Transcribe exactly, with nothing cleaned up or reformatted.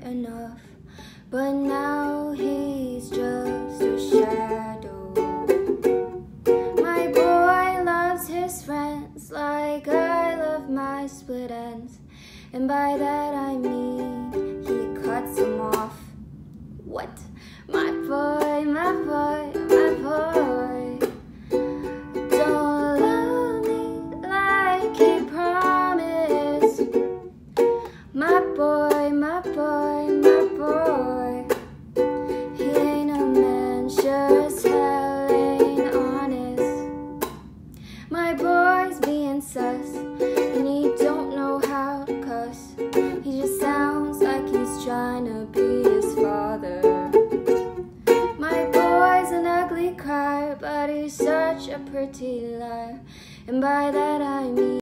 enough, but now he's just a shadow. My boy loves his friends like I love my split ends, and by that I mean he cuts them off. What? My boy, my boy, my boy don't love me like he promised. My boy, my boy, my boy, he ain't a man, sure as hell ain't honest. My boy's being sus, and he don't know how to cuss. He just sounds like he's trying to be his father. My boy's an ugly crier, but he's such a pretty liar, and by that I mean